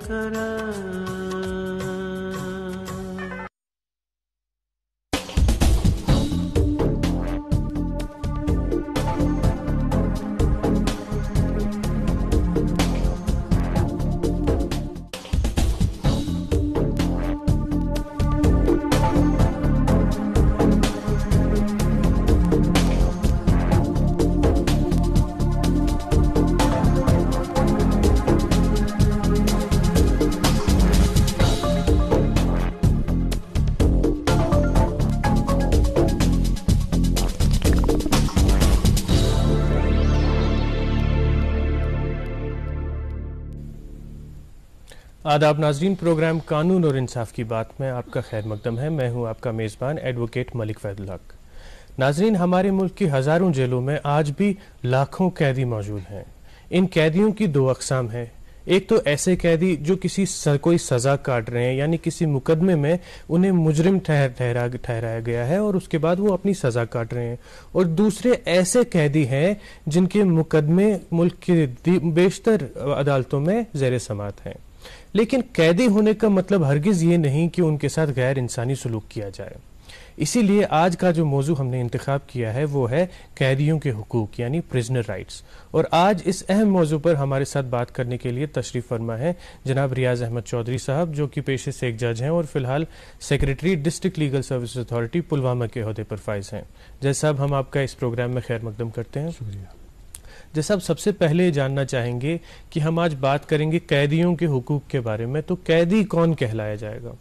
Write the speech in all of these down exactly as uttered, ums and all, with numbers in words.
کرا. آداب ناظرین، پروگرام قانون اور انصاف کی بات میں آپ کا خیر مقدم ہے. میں ہوں آپ کا میزبان ایڈوکیٹ ملک فیض الحق. ناظرین، ہمارے ملک کی ہزاروں جیلوں میں آج بھی لاکھوں قیدی موجود ہیں. ان قیدیوں کی دو اقسام ہیں. ایک تو ایسے قیدی جو کسی کوئی سزا کاٹ رہے ہیں، یعنی کسی مقدمے میں انہیں مجرم ٹھہر ٹھہرا ٹھہرایا گیا ہے اور اس کے بعد وہ اپنی سزا کاٹ رہے ہیں. اور دوسرے ایسے قیدی ہیں جن کے مقدمے ملک کی بیشتر عدالتوں میں زیر سماعت ہیں. لیکن قیدی ہونے کا مطلب ہرگز یہ نہیں کہ ان کے ساتھ غیر انسانی سلوک کیا جائے. اسی لیے آج کا جو موضوع ہم نے انتخاب کیا ہے وہ ہے قیدیوں کے حقوق، یعنی پرزنر رائٹس. اور آج اس اہم موضوع پر ہمارے ساتھ بات کرنے کے لیے تشریف فرما ہے جناب ریاض احمد چودھری صاحب، جو کہ پیشے سے ایک جج ہیں اور فی الحال secretary district legal services authority Pulwama کے عہدے پر فائز ہیں. جج صاحب، ہم آپ کا اس پروگرام میں خیر مقدم کرتے ہیں. شکریہ. جیسا صاحب، سب سے پہلے جاننا چاہیں گے کہ ہم آج بات کریں گے قیدیوں کے حقوق کے بارے میں، تو قیدی کون کہلایا جائے گا؟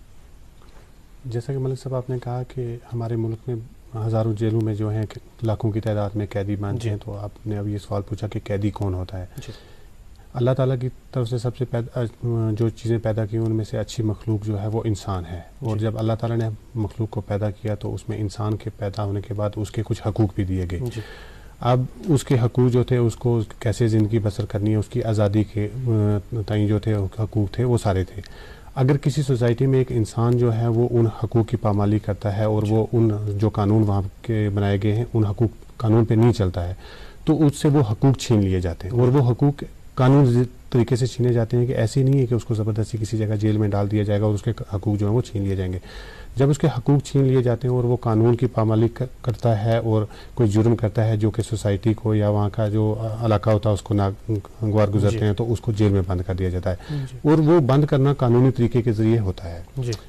جیسا کہ ملک صاحب آپ نے کہا کہ ہمارے ملک میں ہزاروں جیلوں میں جو ہیں لاکھوں کی تعداد میں قیدی بند ہیں، تو آپ نے اب یہ سوال پوچھا کہ قیدی کون ہوتا ہے. جی. اللہ تعالیٰ کی طرف سے سب سے پیدا جو چیزیں پیدا کی ان میں سے اچھی مخلوق جو ہے وہ انسان ہے. اور جب اللہ تعالیٰ نے مخلوق کو پیدا کیا تو اس میں انسان کے پیدا ہونے کے بعد اس کے کچھ حقوق بھی دیے گئے. اب اس کے حقوق جو تھے، اس کو کیسے زندگی بسر کرنی ہے، اس کی آزادی کے تئیں جو تھے حقوق تھے وہ سارے تھے. اگر کسی سوسائٹی میں ایک انسان جو ہے وہ ان حقوق کی پامالی کرتا ہے اور وہ ان جو قانون وہاں کے بنائے گئے ہیں ان حقوق قانون پہ نہیں چلتا ہے، تو اس سے وہ حقوق چھین لیے جاتے ہیں. اور وہ حقوق قانون طریقے سے چھینے جاتے ہیں کہ ایسی نہیں ہے کہ اس کو زبردستی کسی جگہ جیل میں ڈال دیا جائے گا اور اس کے حقوق جو ہیں وہ چھین لیے جائیں گے. جب اس کے حقوق چھین لیے جاتے ہیں اور وہ قانون کی پامالی کرتا ہے اور کوئی جرم کرتا ہے جو کہ سوسائٹی کو یا وہاں کا جو علاقہ ہوتا ہے اس کو ناگوار گزرتے ہیں، تو اس کو جیل میں بند کر دیا جاتا ہے. اور وہ بند کرنا قانونی طریقے کے ذریعے ہوتا ہے.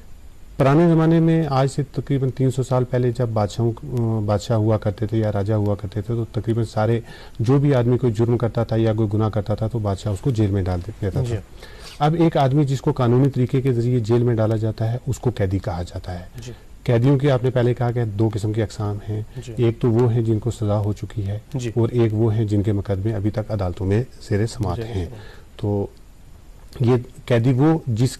پرانے زمانے میں آج سے تقریباً تین سو سال پہلے جب بادشاہوں بادشاہ ہوا کرتے تھے یا راجا ہوا کرتے تھے، تو تقریباً سارے جو بھی آدمی کوئی جرم کرتا تھا یا کوئی گناہ کرتا تھا تو بادشاہ اس کو جیل میں ڈال دیتا تھا. اب ایک آدمی جس کو قانونی طریقے کے ذریعے جیل میں ڈالا جاتا ہے اس کو قیدی کہا جاتا ہے. جی. قیدیوں کی آپ نے پہلے کہا کہ دو قسم کی اقسام ہیں. جی. ایک تو وہ ہیں جن کو سزا ہو چکی ہے. جی. اور ایک وہ ہیں جن کے مقدمے ابھی تک عدالتوں میں زیر سماعت جی. ہیں. تو یہ قیدی وہ جس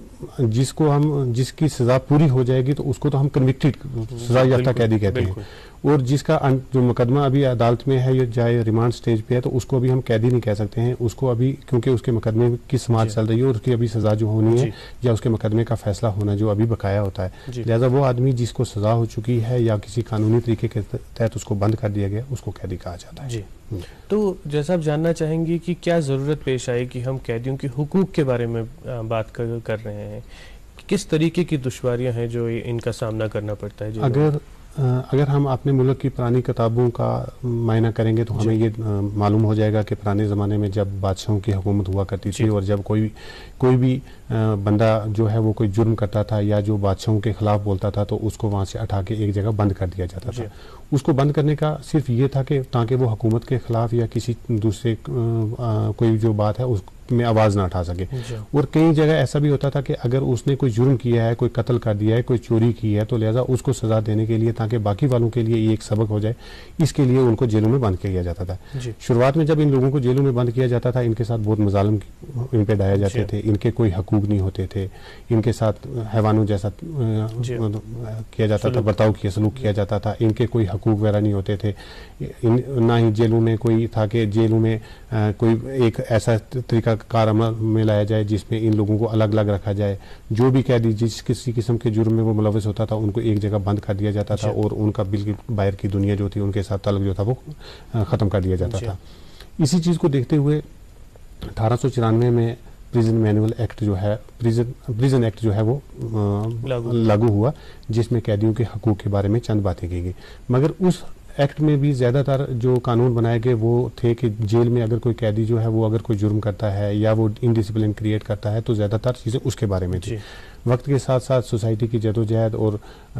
جس کو ہم جس کی سزا پوری ہو جائے گی تو اس کو تو ہم کنوکٹڈ سزا یافتہ قیدی کہتے ہیں. اور جس کا جو مقدمہ ابھی عدالت میں ہے یا جائے ریمانڈ سٹیج پہ ہے تو اس کو ابھی ہم قیدی نہیں کہہ سکتے ہیں. اس کو ابھی کیونکہ اس کے مقدمے کی سماعت چل رہی ہے اور اس کی ابھی سزا جو ہونی ہے یا اس کے مقدمے کا فیصلہ ہونا جو ابھی بقایا ہوتا ہے. لہٰذا وہ آدمی جس کو سزا ہو چکی ہے یا کسی قانونی طریقے کے تحت اس کو بند کر دیا گیا اس کو قیدی کہا جاتا ہے. جی. تو جیسا آپ جاننا چاہیں گے کہ کیا ضرورت پیش آئے کہ ہم قیدیوں کے حقوق کے بارے میں بات کر رہے ہیں، کس طریقے کی دشواریاں ہیں جو ان کا سامنا کرنا پڑتا ہے؟ اگر اگر ہم اپنے ملک کی پرانی کتابوں کا معائنہ کریں گے تو ہمیں یہ معلوم ہو جائے گا کہ پرانے زمانے میں جب بادشاہوں کی حکومت ہوا کرتی تھی اور جب کوئی کوئی بھی بندہ جو ہے وہ کوئی جرم کرتا تھا یا جو بادشاہوں کے خلاف بولتا تھا تو اس کو وہاں سے اٹھا کے ایک جگہ بند کر دیا جاتا تھا. اس کو بند کرنے کا صرف یہ تھا کہ تاکہ وہ حکومت کے خلاف یا کسی دوسرے کوئی جو بات ہے اس میں آواز نہ اٹھا سکے. اور کئی جگہ ایسا بھی ہوتا تھا کہ اگر اس نے کوئی جرم کیا ہے، کوئی قتل کر دیا ہے، کوئی چوری کی ہے، تو لہٰذا اس کو سزا دینے کے لیے تاکہ باقی والوں کے لیے یہ ایک سبق ہو جائے، اس کے لیے ان کو جیلوں میں بند کیا جاتا تھا. شروعات میں جب ان لوگوں کو جیلوں میں بند کیا جاتا تھا ان کے ساتھ بہت مظالم ان پہ ڈھائے جاتے تھے، ان کے کوئی حقوق نہیں ہوتے تھے، ان کے ساتھ حیوانوں جیسا کیا جاتا تھا، برتاؤ کیا سلوک کیا جاتا تھا، ان کے کوئی حقوق وغیرہ نہیں ہوتے تھے. نہ ہی جیلوں میں کوئی تھا کہ جیلوں میں کوئی ایک ایسا طریقہ کار عمل میں لایا جائے جس میں ان لوگوں کو الگ الگ رکھا جائے. جو بھی قیدی جس کسی قسم کے جرم میں وہ ملوث ہوتا تھا ان کو ایک جگہ بند کر دیا جاتا تھا اور ان کا بالکل باہر کی دنیا جو تھی ان کے ساتھ تعلق جو تھا وہ ختم کر دیا جاتا تھا. اسی چیز کو دیکھتے ہوئے اٹھارہ سو چورانوے میں پریزن مینول ایکٹ جو ہے پریزن پریزن ایکٹ جو ہے وہ لاگو ہوا، جس میں قیدیوں کے حقوق کے بارے میں چند باتیں کی گئی. مگر اس ایکٹ میں بھی زیادہ تر جو قانون بنائے گئے وہ تھے کہ جیل میں اگر کوئی قیدی جو ہے وہ اگر کوئی جرم کرتا ہے یا وہ انڈسپلن کریٹ کرتا ہے تو زیادہ تر چیزیں اس کے بارے میں تھی. وقت کے ساتھ ساتھ سوسائٹی کی جدوجہد اور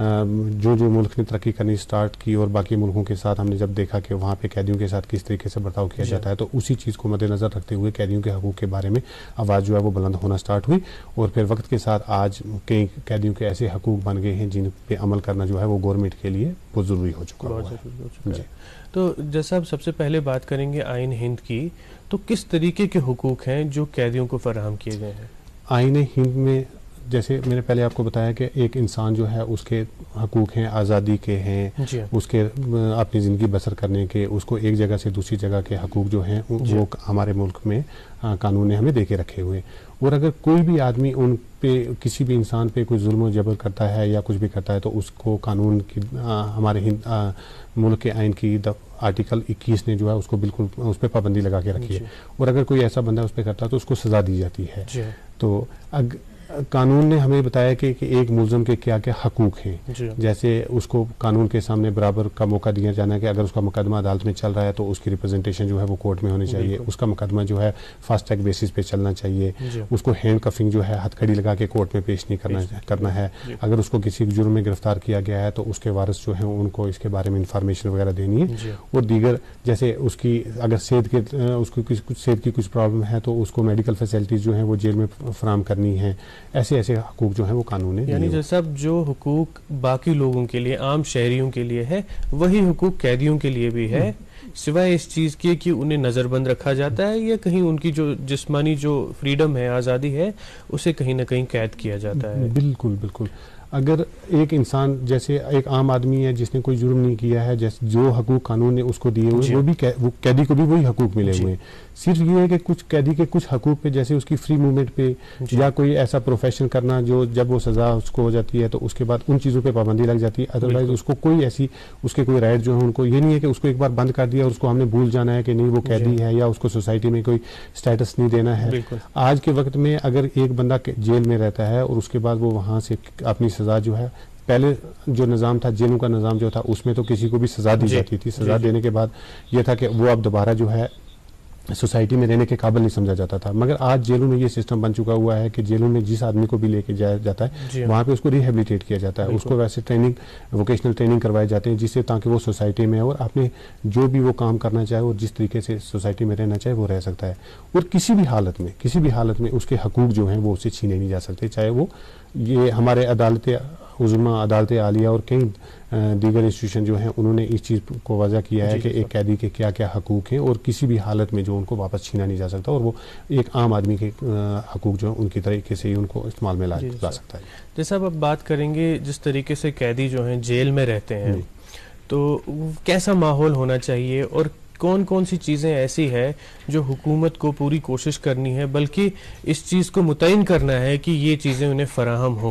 جو جو ملک نے ترقی کرنی سٹارٹ کی اور باقی ملکوں کے ساتھ ہم نے جب دیکھا کہ وہاں پہ قیدیوں کے ساتھ کس طریقے سے برتاؤ کیا جاتا ہے، تو اسی چیز کو مد نظر رکھتے ہوئے قیدیوں کے حقوق کے بارے میں آواز جو ہے وہ بلند ہونا سٹارٹ ہوئی. اور پھر وقت کے ساتھ آج کئی قیدیوں کے ایسے حقوق بن گئے ہیں جن پہ عمل کرنا جو ہے وہ گورنمنٹ کے لیے بہت ضروری ہو چکا ہے. جی، تو جیسا آپ سب سے پہلے بات کریں گے آئین ہند کی، تو کس طریقے کے حقوق ہیں جو قیدیوں کو فراہم کیے گئے ہیں؟ آئین ہند میں جیسے میں نے پہلے آپ کو بتایا کہ ایک انسان جو ہے اس کے حقوق ہیں، آزادی کے ہیں، جی. اس کے اپنی زندگی بسر کرنے کے، اس کو ایک جگہ سے دوسری جگہ کے حقوق جو ہیں جی. وہ ہمارے ملک میں قانون نے ہمیں دے کے رکھے ہوئے. اور اگر کوئی بھی آدمی ان پہ کسی بھی انسان پہ کوئی ظلم و جبر کرتا ہے یا کچھ بھی کرتا ہے تو اس کو قانون کی ہمارے ہند ملک کے آئین کی آرٹیکل اکیس نے جو ہے اس کو بالکل اس پہ پابندی لگا کے رکھی ہے. اور اگر کوئی ایسا بندہ اس پہ کرتا ہے تو اس کو سزا دی جاتی ہے. جی. تو اگ قانون نے ہمیں بتایا کہ, کہ ایک ملزم کے کیا کیا حقوق ہیں. جی. جیسے اس کو قانون کے سامنے برابر کا موقع دیا جانا ہے کہ اگر اس کا مقدمہ عدالت میں چل رہا ہے تو اس کی ریپرزنٹیشن جو ہے وہ کورٹ میں ہونی چاہیے. اس کا مقدمہ جو ہے فاسٹ ٹریک بیسس پہ چلنا چاہیے. جی. اس کو ہینڈ کفنگ جو ہے ہتھ کڑی لگا کے کورٹ میں پیش نہیں کرنا کرنا ہے. جی. اگر اس کو کسی جرم میں گرفتار کیا گیا ہے تو اس کے وارث جو ہیں ان کو اس کے بارے میں انفارمیشن وغیرہ دینی ہے. جی. اور دیگر جیسے اس کی اگر صحت کے اس کو کچھ صحت کی کچھ پرابلم ہے تو اس کو میڈیکل فیسلٹیز جو ہیں وہ جیل میں فراہم کرنی ہیں. ایسے ایسے حقوق جو ہیں وہ قانون نے یعنی جیسا جو حقوق باقی لوگوں کے لیے عام شہریوں کے لیے ہے وہی حقوق قیدیوں کے لیے بھی ہے، سوائے اس چیز کے کہ انہیں نظر بند رکھا جاتا ہے یا کہیں ان کی جو جسمانی جو فریڈم ہے، آزادی ہے، اسے کہیں نہ کہیں قید کیا جاتا ہے. بالکل بالکل. اگر ایک انسان جیسے ایک عام آدمی ہے جس نے کوئی جرم نہیں کیا ہے، جیسے جو حقوق قانون نے اس کو دیے ہوئے وہ بھی وہ قیدی کو بھی وہی حقوق ملے ہوئے ہیں. صرف یہ ہے کہ کچھ قیدی کے کچھ حقوق پہ جیسے اس کی فری موومنٹ پہ یا کوئی ایسا پروفیشن کرنا جو جب وہ سزا اس کو ہو جاتی ہے تو اس کے بعد ان چیزوں پہ پابندی لگ جاتی ہے. ادروائز اس کو کوئی ایسی اس کے کوئی رائٹ جو ہے ان کو یہ نہیں ہے کہ اس کو ایک بار بند کر دیا اور اس کو ہم نے بھول جانا ہے کہ نہیں وہ قیدی ہے یا اس کو سوسائٹی میں کوئی اسٹیٹس نہیں دینا ہے. آج کے وقت میں اگر ایک بندہ جیل میں رہتا ہے اور اس کے بعد وہ وہاں سے اپنی سزا جو ہے، پہلے جو نظام تھا جیلوں کا نظام جو تھا اس میں تو کسی کو بھی سزا دی جاتی تھی. سزا دینے کے بعد یہ تھا کہ وہ اب دوبارہ جو ہے سوسائٹی میں رہنے کے قابل نہیں سمجھا جاتا تھا. مگر آج جیلوں میں یہ سسٹم بن چکا ہوا ہے کہ جیلوں میں جس آدمی کو بھی لے کے جایا جاتا ہے وہاں پہ اس کو ریہیبلیٹیٹ کیا جاتا ہے. اس کو ویسے ٹریننگ ووکیشنل ٹریننگ کروائے جاتے ہیں جس سے تاکہ وہ سوسائٹی میں اور اپنے جو بھی وہ کام کرنا چاہے اور جس طریقے سے سوسائٹی میں رہنا چاہے وہ رہ سکتا ہے. اور کسی بھی حالت میں کسی بھی حالت میں اس کے حقوق جو ہیں وہ اسے چھینے نہیں جا سکتے، چاہے وہ یہ ہمارے عدالت عظمیٰ، عدالت عالیہ اور کئی دیگر انسٹیٹیوشن جو ہیں انہوں نے اس چیز کو واضح کیا ہے کہ ایک قیدی کے کیا کیا حقوق ہیں اور کسی بھی حالت میں جو ان کو واپس چھینا نہیں جا سکتا اور وہ ایک عام آدمی کے حقوق جو ہیں ان کی طریقے سے ہی ان کو استعمال میں لا سکتا ہے. جیسا اب بات کریں گے جس طریقے سے قیدی جو ہیں جیل میں رہتے ہیں تو کیسا ماحول ہونا چاہیے اور کون کون سی چیزیں ایسی ہے جو حکومت کو پوری کوشش کرنی ہے بلکہ اس چیز کو متعین کرنا ہے کہ یہ چیزیں انہیں فراہم ہوں؟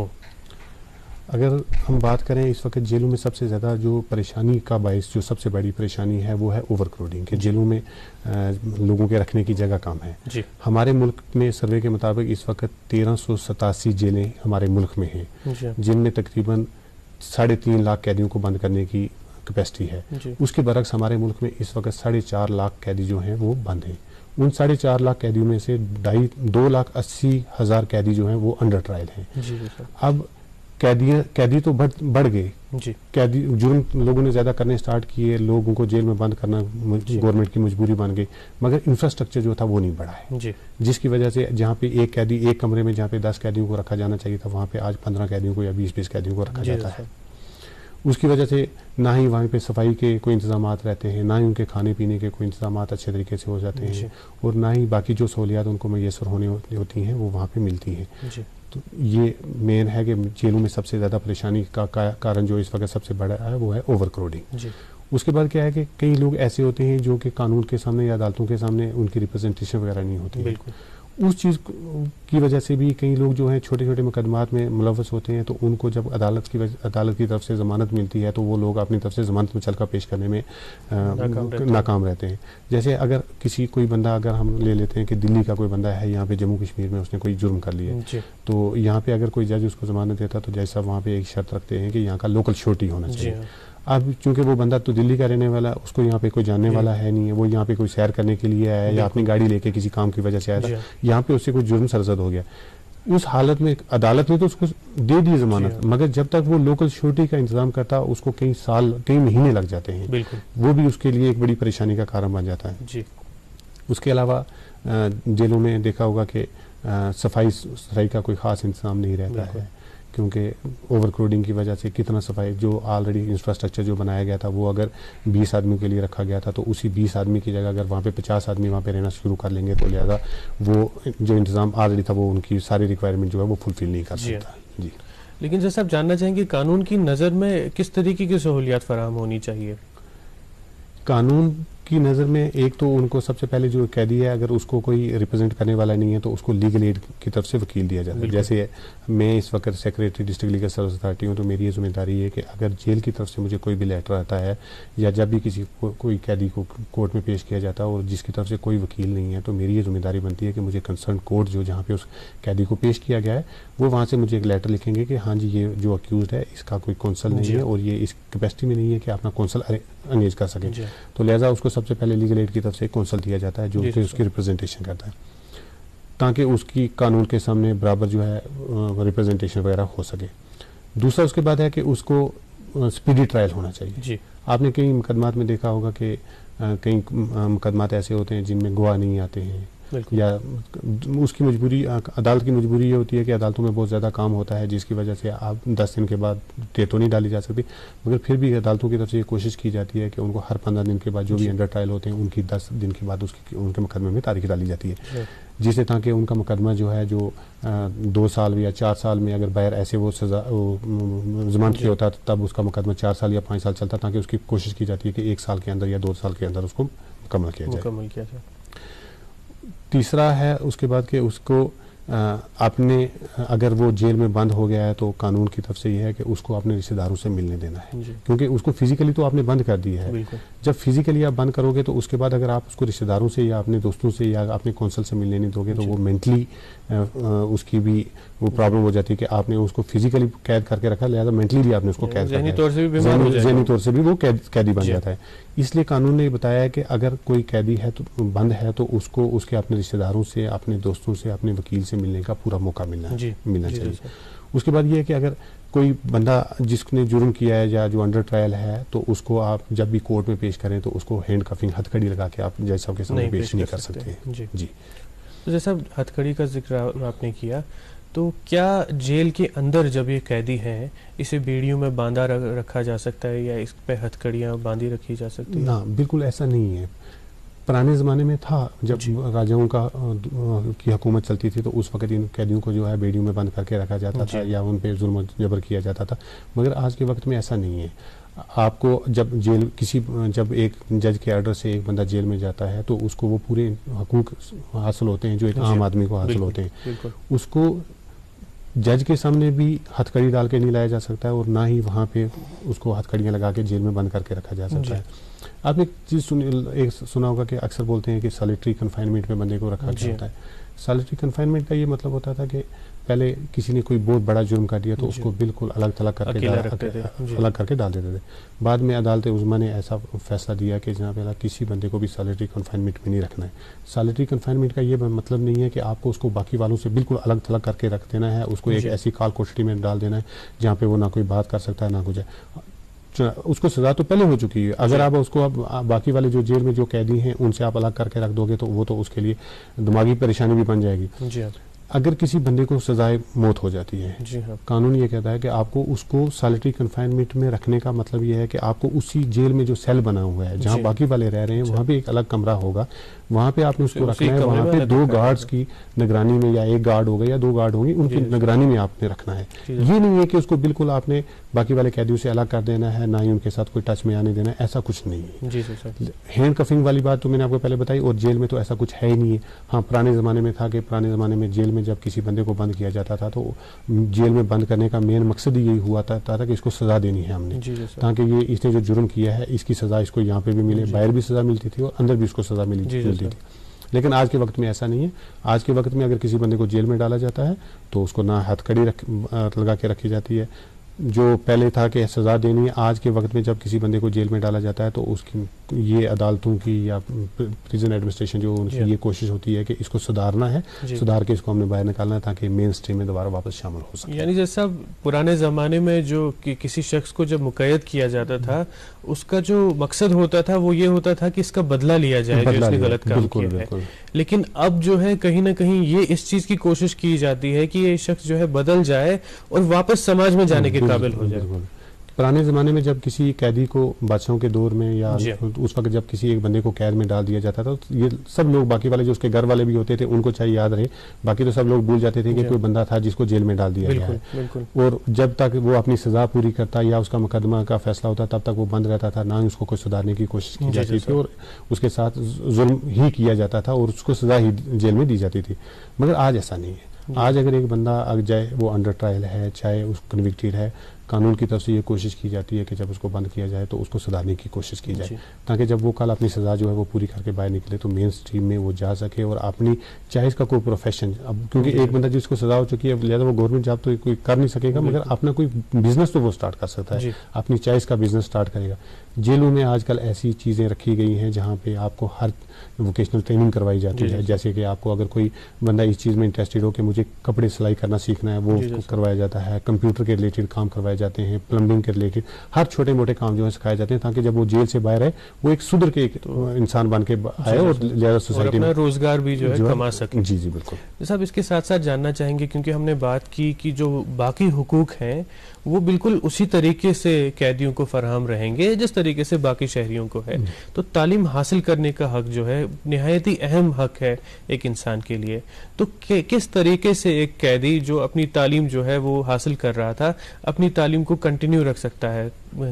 اگر ہم بات کریں اس وقت جیلوں میں سب سے زیادہ جو پریشانی کا باعث جو سب سے بڑی پریشانی ہے وہ ہے اوور کراؤڈنگ، کہ جیلوں میں لوگوں کے رکھنے کی جگہ کم ہے. جی. ہمارے ملک میں سروے کے مطابق اس وقت تیرہ سو ستاسی جیلیں ہمارے ملک میں ہیں. جی. جن میں تقریباً ساڑھے تین لاکھ قیدیوں کو بند کرنے کی کیپیسٹی ہے. جی. اس کے برعکس ہمارے ملک میں اس وقت ساڑھے چار لاکھ قیدی جو ہیں وہ بند ہیں. ان ساڑھے چار لاکھ قیدیوں میں سے ڈھائی دو لاکھ اسی ہزار قیدی جو ہیں وہ انڈر ٹرائل ہیں. جی. اب قیدی قیدی تو بڑھ بڑھ گئے، جی. قیدی جرم لوگوں نے زیادہ کرنے سٹارٹ کیے، لوگوں کو جیل میں بند کرنا جی. گورنمنٹ کی مجبوری بن گئی، مگر انفراسٹرکچر جو تھا وہ نہیں بڑھا ہے. جی. جس کی وجہ سے جہاں پہ ایک قیدی ایک کمرے میں جہاں پہ دس قیدیوں کو رکھا جانا چاہیے تھا وہاں پہ آج پندرہ قیدیوں کو یا بیس بیس قیدیوں کو رکھا جی. جاتا ہے. اس کی وجہ سے نہ ہی وہاں پہ صفائی کے کوئی انتظامات رہتے ہیں، نہ ہی ان کے کھانے پینے کے کوئی انتظامات اچھے طریقے سے ہو جاتے ہیں. جی. اور نہ ہی باقی جو سہولیات ان کو میسر ہونے ہوتی ہیں وہ وہاں پہ ملتی ہیں. جی. تو یہ مین ہے کہ جیلوں میں سب سے زیادہ پریشانی کا کارن جو اس وقت سب سے بڑا ہے وہ ہے اوور کراؤڈنگ. جی. اس کے بعد کیا ہے کہ کئی لوگ ایسے ہوتے ہیں جو کہ قانون کے سامنے یا عدالتوں کے سامنے ان کی ریپرزنٹیشن وغیرہ نہیں ہوتی. بالکل. اس چیز کی وجہ سے بھی کئی لوگ جو ہیں چھوٹے چھوٹے مقدمات میں ملوث ہوتے ہیں، تو ان کو جب عدالت کی عدالت کی طرف سے ضمانت ملتی ہے تو وہ لوگ اپنی طرف سے ضمانت مچلقہ پیش کرنے میں ناکام رہتے ہیں. جیسے اگر کسی کوئی بندہ، اگر ہم لے لیتے ہیں کہ دلی کا کوئی بندہ ہے یہاں پہ جموں کشمیر میں، اس نے کوئی جرم کر لیا ہے، تو یہاں پہ اگر کوئی جج اس کو ضمانت دیتا تو جج صاحب وہاں پہ ایک شرط رکھتے ہیں کہ یہاں کا لوکل شورٹی ہونا چاہیے. اب چونکہ وہ بندہ تو دلی کا رہنے والا، اس کو یہاں پہ کوئی جاننے والا ہے نہیں ہے، وہ یہاں پہ کوئی سیر کرنے کے لیے آیا ہے یا اپنی گاڑی لے کے کسی کام کی وجہ سے آیا تھا، یہاں پہ اس سے کوئی جرم سرزد ہو گیا، اس حالت میں عدالت نے تو اس کو دے دی ضمانت، مگر جب تک وہ لوکل شورٹی کا انتظام کرتا اس کو کئی سال کئی مہینے لگ جاتے ہیں، وہ بھی اس کے لیے ایک بڑی پریشانی کا کارن بن جاتا ہے. اس کے علاوہ جیلوں میں دیکھا ہوگا کہ صفائی ستھرائی کا کوئی خاص انتظام نہیں رہتا ہے، کیونکہ اوور کراؤڈنگ کی وجہ سے کتنا صفائی، جو آلریڈی انفراسٹرکچر جو بنایا گیا تھا وہ اگر بیس آدمیوں کے لیے رکھا گیا تھا تو اسی بیس آدمی کی جگہ اگر وہاں پہ پچاس آدمی وہاں پہ رہنا شروع کر لیں گے تو لہٰذا وہ جو انتظام آلریڈی تھا وہ ان کی ساری ریکوائرمنٹ جو ہے وہ فلفل نہیں کر سکتا. جی لیکن جیسے آپ جاننا چاہیں گے قانون کی نظر میں کس طریقے کی سہولیات فراہم ہونی چاہیے؟ قانون کی نظر میں ایک تو ان کو سب سے پہلے جو قیدی ہے اگر اس کو کوئی ریپرزینٹ کرنے والا نہیں ہے تو اس کو لیگل ایڈ کی طرف سے وکیل دیا جاتا ہے. جیسے میں اس وقت secretary district legal service authority ہوں تو میری یہ ذمہ داری ہے کہ اگر جیل کی طرف سے مجھے کوئی بھی لیٹر آتا ہے یا جب بھی کسی کو کوئی قیدی کو کورٹ میں پیش کیا جاتا ہے اور جس کی طرف سے کوئی وکیل نہیں ہے تو میری یہ ذمہ داری بنتی ہے کہ مجھے کنسرن کورٹ جو جہاں پہ اس قیدی کو پیش کیا گیا ہے وہ وہاں سے مجھے ایک لیٹر لکھیں گے کہ ہاں جی یہ جو اکیوزڈ ہے اس کا کوئی کونسل نہیں ہے اور یہ اس کیپیسٹی میں نہیں ہے کہ اپنا کونسل انگیج کر سکیں، تو لہٰذا اس کو سب سے پہلے لیگل ایڈ کی طرف سے کونسل دیا جاتا ہے جو کہ اس کی ریپرزنٹیشن کرتا ہے تاکہ اس کی قانون کے سامنے برابر جو ہے ریپرزنٹیشن وغیرہ ہو سکے. دوسرا اس کے بعد ہے کہ اس کو اسپیڈی ٹرائل ہونا چاہیے. جی آپ نے کئی مقدمات میں دیکھا ہوگا کہ کئی مقدمات ایسے ہوتے ہیں جن میں گواہ نہیں آتے ہیں یا اس کی مجبوری، عدالت کی مجبوری یہ ہوتی ہے کہ عدالتوں میں بہت زیادہ کام ہوتا ہے جس کی وجہ سے آپ دس دن کے بعد ڈیٹ تو نہیں ڈالی جا سکتی، مگر پھر بھی عدالتوں کی طرف سے یہ کوشش کی جاتی ہے کہ ان کو ہر پندرہ دن کے بعد جو بھی انڈر ٹرائل ہوتے ہیں ان کی دس دن کے بعد اس کی ان کے مقدمے میں تاریخ ڈالی جاتی ہے، جس سے تاکہ ان کا مقدمہ جو ہے جو دو سال یا چار سال میں اگر باہر ایسے وہ سزا ضمانت کی ہوتا ہے تب اس کا مقدمہ چار سال یا پانچ سال چلتا، تاکہ اس کی کوشش کی جاتی ہے کہ ایک سال کے اندر یا دو سال کے اندر اس کو مکمل کیا جائے. مکمل کیا جائے. تیسرا ہے اس کے بعد کہ اس کو اپنے اگر وہ جیل میں بند ہو گیا ہے تو قانون کی طرف سے یہ ہے کہ اس کو اپنے رشتہ داروں سے ملنے دینا ہے، کیونکہ اس کو فزیکلی تو آپ نے بند کر دیا ہے، جب فزیکلی آپ بند کرو گے تو اس کے بعد اگر آپ اس کو رشتہ داروں سے یا اپنے دوستوں سے یا اپنے کونسل سے ملنے نہیں دو گے تو وہ مینٹلی اس کی بھی وہ پرابلم ہو جاتی ہے کہ آپ نے اس کو فزیکلی قید کر کے رکھا، لہٰذا مینٹلی بھی آپ نے اس کو قید ذہنی طور سے بھی ذہنی طور سے بھی وہ قیدی بن جاتا ہے. اس لیے قانون نے بتایا ہے کہ اگر کوئی قیدی ہے تو بند ہے تو اس کو اس کے اپنے رشتہ داروں سے، اپنے دوستوں سے، اپنے وکیل سے ملنے کا پورا موقع ملنا ملنا چاہیے. اس کے بعد یہ ہے کہ اگر کوئی بندہ جس نے جرم کیا ہے یا جو انڈر ٹرائل ہے تو اس کو آپ جب بھی کورٹ میں پیش کریں تو اس کو ہینڈ کفنگ ہتھ کڑی لگا کے آپ جج صاحب کے سامنے پیش نہیں کر سکتے. جی جیسا ہتھ کڑی کا ذکر آپ نے کیا تو کیا جیل کے اندر جب یہ قیدی ہیں اسے بیڑیوں میں باندھا رکھا جا سکتا ہے یا اس پہ ہتھ کڑیاں باندھی رکھی جا سکتی ہیں؟ نہ، بالکل ایسا نہیں ہے. پرانے زمانے میں تھا جب راجاؤں کا کی حکومت چلتی تھی تو اس وقت ان قیدیوں کو جو ہے بیڑیوں میں بند کر کے رکھا جاتا تھا یا ان پہ ظلم و جبر کیا جاتا تھا، مگر آج کے وقت میں ایسا نہیں ہے. آپ کو جب جیل کسی جب ایک جج کے آرڈر سے ایک بندہ جیل میں جاتا ہے تو اس کو وہ پورے حقوق حاصل ہوتے ہیں جو ایک عام آدمی کو حاصل ہوتے ہیں. اس کو جج کے سامنے بھی ہتھ کڑی ڈال کے نہیں لایا جا سکتا ہے اور نہ ہی وہاں پہ اس کو ہتھ کڑیاں لگا کے جیل میں بند کر کے رکھا جا سکتا ہے. آپ نے ایک چیز ایک سنا ہوگا کہ اکثر بولتے ہیں کہ سالیٹری کنفائنمنٹ میں بندے کو رکھا گیا ہوتا ہے. سالیٹری کنفائنمنٹ کا یہ مطلب ہوتا تھا کہ پہلے کسی نے کوئی بہت بڑا جرم کر دیا تو اس کو بالکل الگ تھلگ کر کے الگ کر کے ڈال دیتے تھے. بعد میں عدالت عظمیٰ نے ایسا فیصلہ دیا کہ جناب اعلیٰ کسی بندے کو بھی سالیٹری کنفائنمنٹ میں نہیں رکھنا ہے. سالیٹری کنفائنمنٹ کا یہ مطلب نہیں ہے کہ آپ کو اس کو باقی والوں سے بالکل الگ تھلگ کر کے رکھ دینا ہے، اس کو ایک ایسی کال کوٹڑی میں ڈال دینا ہے جہاں پہ وہ نہ کوئی بات کر سکتا ہے نہ کچھ ہے. اس کو سزا تو پہلے ہو چکی ہے، اگر آپ اس کو اب باقی والے جو جیل میں جو قیدی ہیں ان سے آپ الگ کر کے رکھ دو گے تو وہ تو اس کے لیے دماغی پریشانی بھی بن جائے گی. اگر کسی بندے کو سزائے موت ہو جاتی ہے، جی ہاں، قانون یہ کہتا ہے کہ آپ کو اس کو سالٹری کنفائنمنٹ میں رکھنے کا مطلب یہ ہے کہ آپ کو اسی جیل میں جو سیل بنا ہوا ہے جہاں باقی والے رہ رہے ہیں وہاں پہ ایک الگ کمرہ ہوگا، وہاں پہ آپ نے اس کو رکھنا ہے، وہاں پہ دو گارڈز کی نگرانی میں، یا ایک گارڈ ہوگا یا دو گارڈ ہوں گے، ان کی نگرانی میں آپ نے رکھنا ہے۔ یہ نہیں ہے کہ اس کو بالکل آپ نے باقی والے قیدیوں سے الگ کر دینا ہے، نہ ہی ان کے ساتھ کوئی ٹچ میں آنے دینا ہے، ایسا کچھ نہیں ہے۔ ہینڈ کفنگ والی بات تو میں نے آپ کو پہلے بتائی، اور جیل میں تو ایسا کچھ ہے ہی نہیں ہے۔ ہاں پرانے زمانے میں تھا کہ پرانے زمانے میں جیل میں جب کسی بندے کو بند کیا جاتا تھا تو جیل میں بند کرنے کا مین مقصد یہی ہوا تھا کہ اس کو سزا دینی ہے ہم نے، تاکہ یہ اس نے جو جرم کیا ہے اس کی سزا اس کو یہاں پہ بھی ملے، باہر بھی سزا ملتی تھی اور اندر بھی اس کو سزا ملتی تھی۔ لیکن آج کے وقت میں ایسا نہیں ہے۔ آج کے وقت میں اگر کسی بندے کو جیل میں ڈالا جاتا ہے تو اس کو نہ ہتھ کڑی لگا کے رکھی جاتی ہے، جو پہلے تھا کہ سزا دینی ہے، آج کے وقت میں جب کسی بندے کو جیل میں ڈالا جاتا ہے تو اس کی یہ عدالتوں کی یا پریزن ایڈمنسٹریشن جو ان کی یہ کوشش ہوتی ہے کہ اس کو سدھارنا ہے، سدھار کے اس کو ہم نے باہر نکالنا ہے تاکہ مین اسٹریم میں دوبارہ واپس شامل ہو سکے۔ یعنی جیسا پرانے زمانے میں جو کسی شخص کو جب مقید کیا جاتا تھا اس کا جو مقصد ہوتا تھا وہ یہ ہوتا تھا کہ اس کا بدلہ لیا جائے جو اس نے غلط کام کیا ہے، لیکن اب جو ہے کہیں نہ کہیں یہ اس چیز کی کوشش کی جاتی ہے کہ یہ شخص جو ہے بدل جائے اور واپس سماج میں جانے کے قابل ہو جائے۔ پرانے زمانے میں جب کسی قیدی کو بادشاہوں کے دور میں یا اس وقت جب کسی ایک بندے کو قید میں ڈال دیا جاتا تھا تو یہ سب لوگ باقی والے جو اس کے گھر والے بھی ہوتے تھے ان کو چاہے یاد رہے، باقی تو سب لوگ بھول جاتے تھے کہ کوئی بندہ تھا جس کو جیل میں ڈال دیا گیا ہے، اور جب تک وہ اپنی سزا پوری کرتا یا اس کا مقدمہ کا فیصلہ ہوتا تب تک وہ بند رہتا تھا، نہ اس کو کوئی سدھارنے کی کوشش کی جاتی تھی اور اس کے ساتھ ظلم ہی کیا جاتا تھا اور اس کو سزا ہی جیل میں دی جاتی تھی۔ مگر آج ایسا نہیں ہے۔ آج اگر ایک بندہ اگر جائے وہ انڈر ٹرائل ہے چاہے اس کنوکٹیڈ ہے، قانون کی طرف سے یہ کوشش کی جاتی ہے کہ جب اس کو بند کیا جائے تو اس کو سدھارنے کی کوشش کی جائے تاکہ جب وہ کل اپنی سزا جو ہے وہ پوری کر کے باہر نکلے تو مین اسٹریم میں وہ جا سکے اور اپنی چاہے اس کا کوئی پروفیشن، اب کیونکہ ایک بندہ جس کو سزا ہو چکی ہے لہٰذا وہ گورنمنٹ جاب تو کوئی کر نہیں سکے گا، مگر اپنا کوئی بزنس تو وہ اسٹارٹ کر سکتا ہے، اپنی چائس کا بزنس اسٹارٹ کرے گا۔ جیلوں میں آج کل ایسی چیزیں رکھی گئی ہیں جہاں پہ آپ کو ہر ووکیشنل ٹریننگ کروائی جاتی ہے، جیسے کہ آپ کو اگر کوئی بندہ اس چیز میں انٹرسٹڈ ہو کہ مجھے کپڑے سلائی کرنا سیکھنا ہے وہ کروایا جاتا ہے، کمپیوٹر کے ریلیٹڈ کام کروائے جاتے ہیں، پلمبنگ کے ریلیٹڈ ہر چھوٹے موٹے کام جو ہے سکھائے جاتے ہیں تاکہ جب وہ جیل سے باہر آئے وہ ایک سدھر کے ایک انسان بن کے آئے اور لہذا سوسائٹی میں روزگار بھی جو ہے کما سکے۔ جی جی بالکل صاحب اس کے ساتھ ساتھ جاننا چاہیں گے کیونکہ ہم نے بات کی کہ جو باقی حقوق ہیں وہ بالکل اسی طریقے سے قیدیوں کو فراہم رہیں گے جس طریقے سے باقی شہریوں کو ہے، تو تعلیم حاصل کرنے کا حق جو ہے نہایت ہی اہم حق ہے ایک انسان کے لیے، تو کس طریقے سے ایک قیدی جو اپنی تعلیم جو ہے وہ حاصل کر رہا تھا اپنی تعلیم کو کنٹینیو رکھ سکتا ہے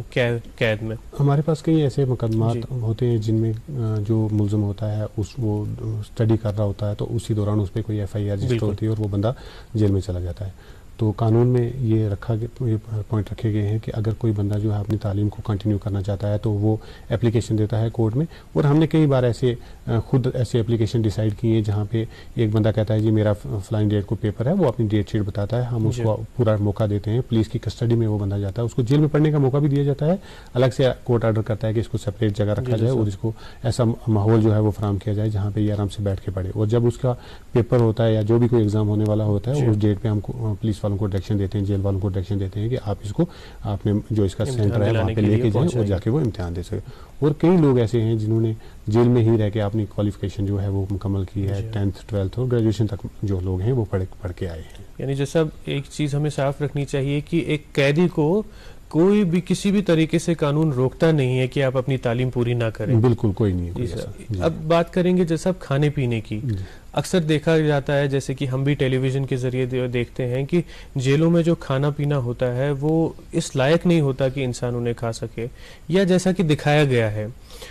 قید میں؟ ہمارے پاس کئی ایسے مقدمات ہوتے ہیں جن میں جو ملزم ہوتا ہے اس وہ اسٹڈی کر رہا ہوتا ہے تو اسی دوران اس پہ کوئی ایف آئی آر رجسٹر ہوتی ہے اور وہ بندہ جیل میں چلا جاتا ہے، تو قانون میں یہ رکھا یہ پوائنٹ رکھے گئے ہیں کہ اگر کوئی بندہ جو ہے اپنی تعلیم کو کنٹینیو کرنا چاہتا ہے تو وہ اپلیکیشن دیتا ہے کورٹ میں، اور ہم نے کئی بار ایسے خود ایسے اپلیکیشن ڈیسائیڈ کی ہیں جہاں پہ ایک بندہ کہتا ہے جی میرا فلائنگ ڈیٹ کو پیپر ہے، وہ اپنی ڈیٹ شیٹ بتاتا ہے، ہم اس کو پورا موقع دیتے ہیں، پولیس کی کسٹڈی میں وہ بندہ جاتا ہے، اس کو جیل میں پڑھنے کا موقع بھی دیا جاتا ہے، الگ سے کورٹ آرڈر کرتا ہے کہ اس کو سپریٹ جگہ رکھا جائے اور اس کو ایسا ماحول جو ہے وہ فراہم کیا جائے جہاں پہ یہ آرام سے بیٹھ کے پڑھے، اور جب اس کا پیپر ہوتا ہے یا جو بھی کوئی ایگزام ہونے والا ہوتا ہے اس ڈیٹ پہ ہم پولیس والوں کو ڈائریکشن دیتے ہیں، جیل والوں کو ڈائریکشن دیتے ہیں کہ آپ اس کو آپ نے جو اس کا سینٹر ہے وہاں پہ لے کے جائیں اور جا کے وہ امتحان دے سکے، اور کئی لوگ ایسے ہیں جنہوں نے جیل میں ہی رہ کے اپنی کوالیفیکیشن جو ہے وہ مکمل کی ہے، ٹینتھ ٹویلتھ اور گریجویشن تک جو لوگ ہیں وہ پڑھ پڑھ کے آئے ہیں۔ یعنی جیسا ایک چیز ہمیں صاف رکھنی چاہیے کہ ایک قیدی کو کوئی بھی کسی بھی طریقے سے قانون روکتا نہیں ہے کہ آپ اپنی تعلیم پوری نہ کریں، بالکل کوئی نہیں۔ اب بات کریں گے جیسا کھانے پینے کی، اکثر دیکھا جاتا ہے جیسے کہ ہم بھی ٹیلی ویژن کے ذریعے دیکھتے ہیں کہ جیلوں میں جو کھانا پینا ہوتا ہے وہ اس لائق نہیں ہوتا کہ انسان انہیں کھا سکے، یا جیسا کہ دکھایا گیا ہے،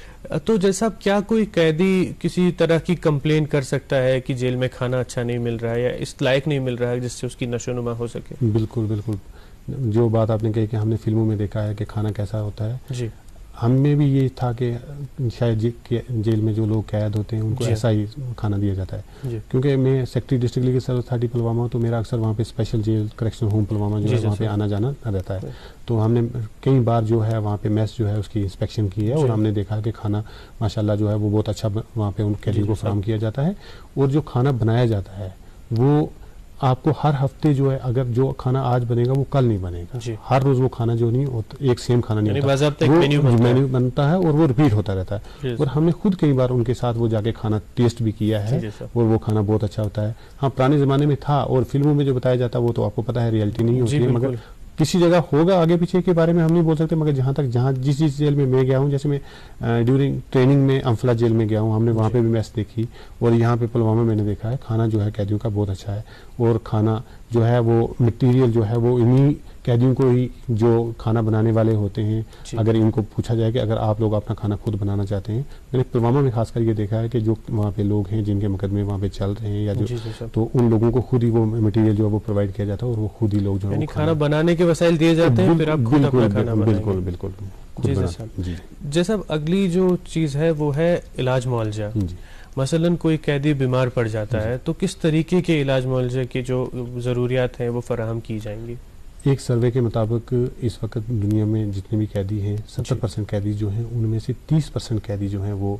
تو جیسا کیا کوئی قیدی کسی طرح کی کمپلین کر سکتا ہے کہ جیل میں کھانا اچھا نہیں مل رہا ہے یا اس لائق نہیں مل رہا ہے جس سے اس کی نشو نما ہو سکے؟ بالکل بالکل، جو بات آپ نے کہی کہ ہم نے فلموں میں دیکھا ہے کہ کھانا کیسا ہوتا ہے، جی ہم میں بھی یہ تھا کہ شاید جیل میں جو لوگ قید ہوتے ہیں ان کو ایسا ہی کھانا دیا جاتا ہے، کیونکہ میں secretary district legal service authority Pulwama ہوں تو میرا اکثر وہاں پہ special jail correctional home Pulwama جو ہے وہاں پہ آنا جانا رہتا ہے، تو ہم نے کئی بار جو ہے وہاں پہ میس جو ہے اس کی انسپیکشن کی ہے اور ہم نے دیکھا کہ کھانا ماشاءاللہ جو ہے وہ بہت اچھا وہاں پہ ان قیدیوں کو فراہم کیا جاتا ہے، اور جو کھانا بنایا جاتا ہے وہ آپ کو ہر ہفتے جو ہے اگر جو کھانا آج بنے گا وہ کل نہیں بنے گا. جی. ہر روز وہ کھانا جو نہیں ہوتا ایک سیم کھانا نہیں ہوتا, باضابطہ وہ مینیو بنتا, مینیو بنتا ہے اور وہ ریپیٹ ہوتا رہتا ہے. yes. اور ہم نے خود کئی بار ان کے ساتھ وہ جا کے کھانا ٹیسٹ بھی کیا ہے, اور وہ کھانا بہت اچھا ہوتا ہے. ہاں پرانے زمانے میں تھا, اور فلموں میں جو بتایا جاتا ہے وہ تو آپ کو پتا ہے ریئلٹی نہیں ہوتی ہے, مگر کسی جگہ ہوگا آگے پیچھے کے بارے میں ہم نہیں بول سکتے. مگر جہاں تک جہاں جس جس جیل میں میں گیا ہوں, جیسے میں ڈیورنگ ٹریننگ میں امفلا جیل میں گیا ہوں, ہم نے وہاں پہ بھی میس دیکھی, اور یہاں پہ پلوامہ میں نے دیکھا ہے کھانا جو ہے قیدیوں کا بہت اچھا ہے. اور کھانا جو ہے وہ مٹیریل جو ہے وہ انہیں قیدیوں کو ہی جو کھانا بنانے والے ہوتے ہیں, اگر ان کو پوچھا جائے کہ اگر آپ لوگ اپنا کھانا خود بنانا چاہتے ہیں, میں نے پلوامہ میں خاص کر یہ دیکھا ہے کہ جو وہاں پہ لوگ ہیں جن کے مقدمے وہاں پہ چل رہے ہیں یا جو, تو ان لوگوں کو خود ہی وہ مٹیریل جو ہے وہ پرووائڈ کیا جاتا ہے, اور وہ خود ہی لوگ جو ہے کھانا بنانے کے وسائل دیے جاتے ہیں, پھر آپ خود اپنا کھانا بنائیں گے. بالکل بالکل. جی صاحب, جی صاحب اگلی جو چیز ہے وہ ہے علاج معالجہ. مثلاً کوئی قیدی بیمار پڑ جاتا ہے تو کس طریقے کے علاج معالجے کی جو ضروریات ہیں وہ فراہم کی جائیں گی؟ ایک سروے کے مطابق اس وقت دنیا میں جتنے بھی قیدی ہیں, ستر پرسنٹ قیدی جو ہیں ان میں سے تیس پرسنٹ قیدی جو ہیں وہ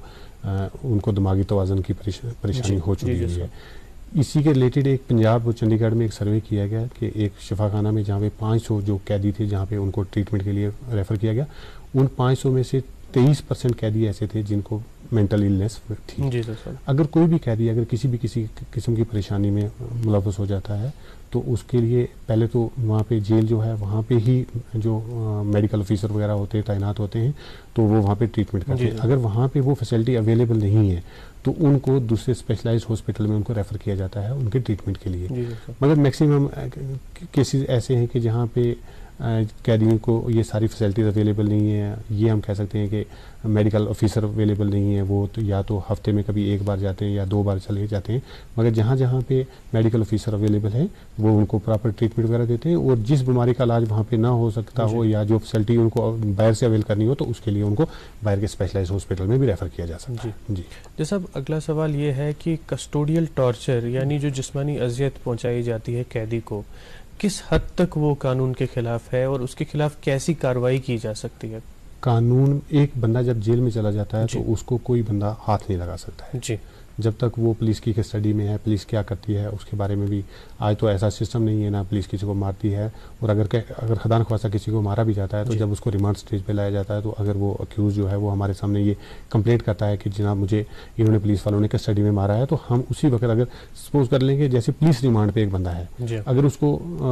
ان کو دماغی توازن کی پریشانی ہو چکی ہوئی ہے. اسی کے ریلیٹڈ ایک پنجاب اور چنڈی گڑھ میں ایک سروے کیا گیا کہ ایک شفا خانہ میں جہاں پہ پانچ سو جو قیدی تھے جہاں پہ ان کو ٹریٹمنٹ کے لیے ریفر کیا گیا, ان پانچ سو میں سے تیئیس پرسنٹ قیدی ایسے تھے جن کو مینٹل النس تھی. جی اگر کوئی بھی قیدی اگر کسی بھی کسی قسم کی پریشانی میں ملوث ہو جاتا ہے تو اس کے لیے پہلے تو وہاں پہ جیل جو ہے وہاں پہ ہی جو میڈیکل آفیسر وغیرہ ہوتے ہیں تعینات ہوتے ہیں تو وہ وہاں پہ ٹریٹمنٹ کرتے ہیں. اگر وہاں پہ وہ فیسلٹی اویلیبل نہیں ہے تو ان کو دوسرے اسپیشلائز ہاسپٹل میں ان کو ریفر کیا جاتا ہے ان کے ٹریٹمنٹ کے لیے. مگر میکسیمم کیسز ایسے ہیں کہ جہاں پہ قیدیوں کو یہ ساری فیسلٹیز اویلیبل نہیں ہیں. یہ ہم کہہ سکتے ہیں کہ میڈیکل آفیسر اویلیبل نہیں ہے, وہ تو یا تو ہفتے میں کبھی ایک بار جاتے ہیں یا دو بار چلے جاتے ہیں. مگر جہاں جہاں پہ میڈیکل آفیسر اویلیبل ہے وہ ان کو پراپر ٹریٹمنٹ وغیرہ دیتے ہیں, اور جس بیماری کا علاج وہاں پہ نہ ہو سکتا ہو یا جو فیسلٹی ان کو باہر سے اویل کرنی ہو تو اس کے لیے ان کو باہر کے اسپیشلائز ہاسپٹل میں بھی ریفر کیا جا سکتا ہے. جی جی صاحب, اگلا سوال یہ ہے کہ کسٹوڈیل ٹارچر یعنی جو جسمانی اذیت پہنچائی جاتی ہے قیدی کو, کس حد تک وہ قانون کے خلاف ہے اور اس کے خلاف کیسی کارروائی کی جا سکتی ہے؟ قانون, ایک بندہ جب جیل میں چلا جاتا ہے تو اس کو کوئی بندہ ہاتھ نہیں لگا سکتا ہے. جی جب تک وہ پولیس کی کسٹڈی میں ہے, پولیس کیا کرتی ہے اس کے بارے میں بھی آج تو ایسا سسٹم نہیں ہے, نہ پولیس کسی کو مارتی ہے, اور اگر اگر خدا نخواستہ کسی کو مارا بھی جاتا ہے تو جب اس کو ریمانڈ سٹیج پہ لایا جاتا ہے تو اگر وہ اکیوز جو ہے وہ ہمارے سامنے یہ کمپلینٹ کرتا ہے کہ جناب مجھے انہوں نے پولیس والوں نے کسٹڈی میں مارا ہے, تو ہم اسی وقت اگر سپوز کر لیں کہ جیسے پولیس ریمانڈ پہ ایک بندہ ہے, اگر اس کو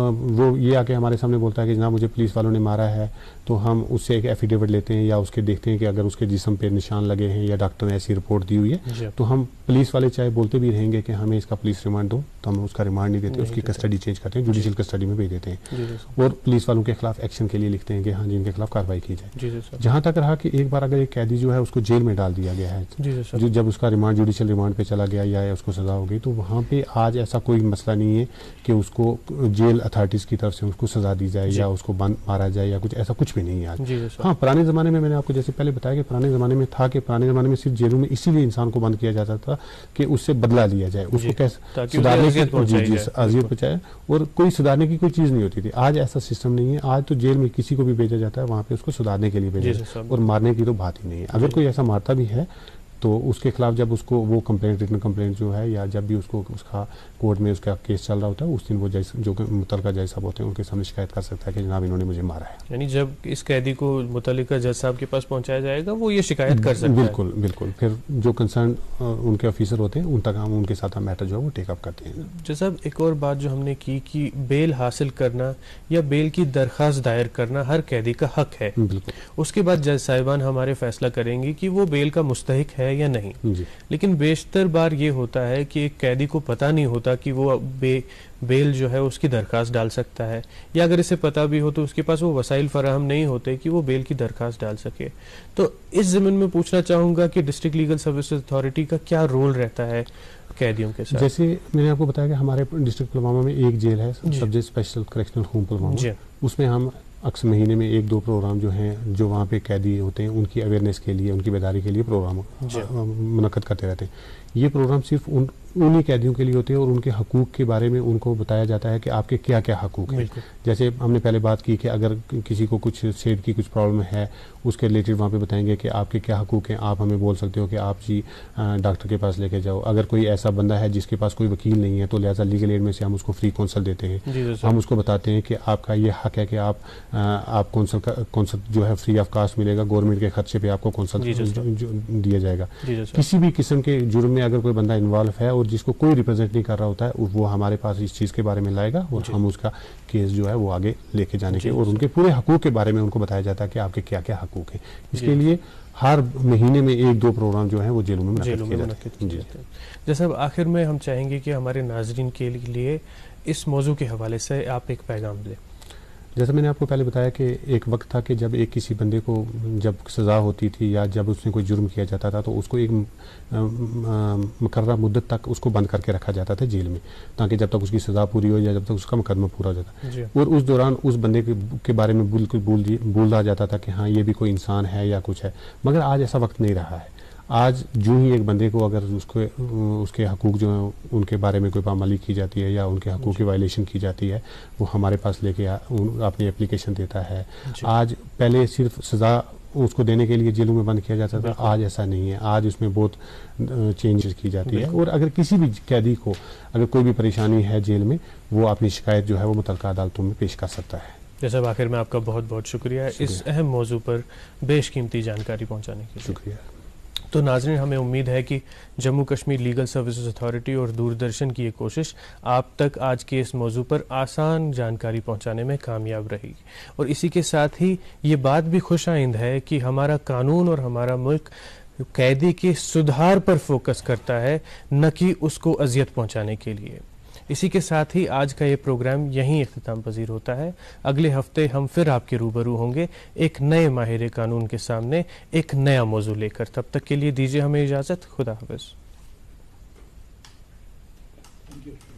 وہ یہ آ کے ہمارے سامنے بولتا ہے کہ جناب مجھے پولیس والوں نے مارا ہے, تو ہم اس سے ایک ایفیڈیوٹ لیتے ہیں یا اس کے دیکھتے ہیں کہ اگر اس کے جسم پہ نشان لگے ہیں یا ڈاکٹر نے ایسی رپورٹ دی ہوئی ہے, تو ہم پولیس والے چاہے بولتے بھی رہیں گے کہ ہمیں اس کا پولیس ریمانڈ دو, تو ہم اس کا ریمانڈ نہیں دیتے, اس کی کسٹڈی چینج کرتے ہیں, جوڈیشل کسٹڈی میں بھیج دیتے ہیں, اور پولیس والوں کے خلاف ایکشن کے لیے لکھتے ہیں کہ ہاں جی ان کے خلاف کارروائی کی جائے. جہاں تک رہا کہ ایک بار اگر ایک قیدی جو ہے اس کو جیل میں ڈال دیا گیا ہے, جب اس کا ریمانڈ جوڈیشل ریمانڈ پہ چلا گیا یا اس کو سزا ہو گئی, تو وہاں پہ آج ایسا کوئی مسئلہ نہیں ہے کہ اس کو جیل اتھارٹیز کی طرف سے اس کو سزا دی جائے یا اس کو بند مارا جائے یا کچھ ایسا کچھ بھی نہیں ہے آج. ہاں پرانے زمانے میں میں نے آپ کو جیسے پہلے بتایا کہ پرانے زمانے میں تھا کہ پرانے زمانے میں صرف جیلوں میں اسی لیے انسان کو بند کیا جاتا تھا کہ اس سے بدلہ لیا جائے, اس کو کیسے سدھارنے کی اذیت پہنچائے, اور کوئی سدھارنے کی کوئی چیز نہیں ہوتی تھی. آج ایسا سسٹم نہیں ہے, آج تو جیل میں کسی کو بھی بھیجا جاتا ہے وہاں پہ اس کو سدھارنے کے لیے بھیجا جاتا ہے, اور مارنے کی تو بات ہی نہیں ہے. اگر کوئی ایسا مارتا بھی ہے تو اس کے خلاف جب اس کو وہ کمپلینٹ ریٹن کمپلینٹ جو ہے یا جب بھی اس کو اس کا کورٹ میں اس کا کیس چل رہا ہوتا ہے اس دن وہ جج جو متعلقہ جج صاحب ہوتے ہیں ان کے سامنے شکایت کر سکتا ہے کہ جناب انہوں نے مجھے مارا ہے. یعنی جب اس قیدی کو متعلقہ جج صاحب کے پاس پہنچایا جائے گا وہ یہ شکایت کر سکتا ہے. بالکل بالکل. پھر جو کنسرن ان کے آفیسر ہوتے ہیں ان تک ہم ان کے ساتھ میٹر جو ہے وہ ٹیک اپ کرتے ہیں. جج صاحب ایک اور بات جو ہم نے کی کہ بیل حاصل کرنا یا بیل کی درخواست دائر کرنا ہر قیدی کا حق ہے. بالکل. اس کے بعد جج صاحبان ہمارے فیصلہ کریں گے کہ وہ بیل کا مستحق ہے یا نہیں. جی. لیکن بیشتر بار یہ ہوتا ہے کہ ایک قیدی کو پتہ نہیں ہوتا کہ وہ بے بیل جو ہے اس کی درخواست ڈال سکتا ہے, یا اگر اسے پتہ بھی ہو تو اس کے پاس وہ وسائل فراہم نہیں ہوتے کہ وہ بیل کی درخواست ڈال سکے. تو اس ضمن میں پوچھنا چاہوں گا کہ ڈسٹرکٹ لیگل سروسز اتھارٹی کا کیا رول رہتا ہے قیدیوں کے ساتھ؟ جیسے میں نے آپ کو بتایا کہ ہمارے ڈسٹرکٹ پلوامہ میں ایک جیل ہے, sub jail special correctional home Pulwama, اس میں ہم اکثر مہینے میں ایک دو پروگرام جو ہیں جو وہاں پہ قیدی ہوتے ہیں ان کی اویئرنیس کے لیے ان کی بیداری کے لیے پروگرام منعقد کرتے رہتے ہیں. یہ پروگرام صرف ان انہی قیدیوں کے لیے ہوتے ہیں اور ان کے حقوق کے بارے میں ان کو بتایا جاتا ہے کہ آپ کے کیا کیا حقوق ہیں. جیسے ہم نے پہلے بات کی کہ اگر کسی کو کچھ صحت کی کچھ پرابلم ہے اس کے ریلیٹڈ وہاں پہ بتائیں گے کہ آپ کے کیا حقوق ہیں. آپ ہمیں بول سکتے ہو کہ آپ جی ڈاکٹر کے پاس لے کے جاؤ. اگر کوئی ایسا بندہ ہے جس کے پاس کوئی وکیل نہیں ہے تو لہٰذا لیگل ایڈ میں سے ہم اس کو فری کونسل دیتے ہیں. ہم اس کو بتاتے ہیں کہ آپ کا یہ حق ہے کہ آپ آپ کونسل کا کونسل جو ہے فری آف کاسٹ ملے گا, گورنمنٹ کے خرچے پہ آپ کو کونسل دیا جائے گا. کسی بھی قسم کے جرم میں اگر کوئی بندہ انوالو ہے اور جس کو کوئی ریپرزینٹ نہیں کر رہا ہوتا ہے وہ ہمارے پاس اس چیز کے بارے میں لائے گا اور ہم اس کا کیس جو ہے وہ آگے لے کے جانے کے اور ان کے پورے حقوق کے بارے میں ان کو بتایا جاتا ہے کہ آپ کے کیا کیا حقوق ہیں. اس کے لیے ہر مہینے میں ایک دو پروگرام جو ہیں وہ جیلوں میں منعقد کیے جاتے ہیں. جیسا آخر میں ہم چاہیں گے کہ ہمارے ناظرین کے لیے اس موضوع کے حوالے سے آپ ایک پیغام دیں. جیسا میں نے آپ کو پہلے بتایا کہ ایک وقت تھا کہ جب ایک کسی بندے کو جب سزا ہوتی تھی یا جب اس نے کوئی جرم کیا جاتا تھا تو اس کو ایک مقررہ مدت تک اس کو بند کر کے رکھا جاتا تھا جیل میں, تاکہ جب تک اس کی سزا پوری ہو یا جب تک اس کا مقدمہ پورا ہو جاتا جی. اور اس دوران اس بندے کے بارے میں بالکل بول بولا جاتا تھا کہ ہاں یہ بھی کوئی انسان ہے یا کچھ ہے. مگر آج ایسا وقت نہیں رہا ہے. آج جو ہی ایک بندے کو اگر اس کو اس کے حقوق جو ہیں ان کے بارے میں کوئی پامالی کی جاتی ہے یا ان کے حقوق کی وائلیشن کی جاتی ہے وہ ہمارے پاس لے کے اپنی اپلیکیشن دیتا ہے. آج پہلے صرف سزا اس کو دینے کے لیے جیلوں میں بند کیا جاتا تھا, آج ایسا نہیں ہے. آج اس میں بہت چینجز کی جاتی ہے اور اگر کسی بھی قیدی کو اگر کوئی بھی پریشانی ہے جیل میں وہ اپنی شکایت جو ہے وہ متعلقہ عدالتوں میں پیش کر سکتا ہے. جیسا آخر میں آپ کا بہت بہت شکریہ اس اہم موضوع پر بیش قیمتی جانکاری پہنچانے کے لیے. شکریہ. تو ناظرین, ہمیں امید ہے کہ Jammu Kashmir legal services authority اور دوردرشن کی یہ کوشش آپ تک آج کے اس موضوع پر آسان جانکاری پہنچانے میں کامیاب رہی. اور اسی کے ساتھ ہی یہ بات بھی خوش آئند ہے کہ ہمارا قانون اور ہمارا ملک قیدی کے سدھار پر فوکس کرتا ہے, نہ کہ اس کو اذیت پہنچانے کے لیے. اسی کے ساتھ ہی آج کا یہ پروگرام یہیں اختتام پذیر ہوتا ہے. اگلے ہفتے ہم پھر آپ کے روبرو ہوں گے ایک نئے ماہر قانون کے سامنے ایک نیا موضوع لے کر. تب تک کے لیے دیجیے ہمیں اجازت. خدا حافظ.